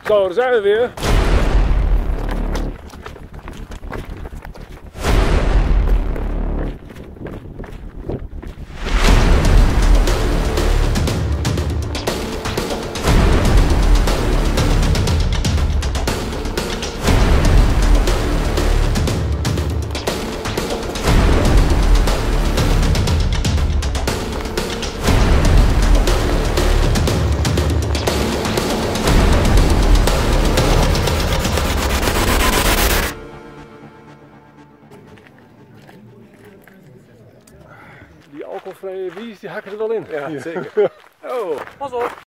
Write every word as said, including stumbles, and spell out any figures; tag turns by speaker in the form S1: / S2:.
S1: Zo, daar zijn we weer. Die alcoholvrije wies, die hakken er wel in.
S2: Ja, zeker. Oh, pas op.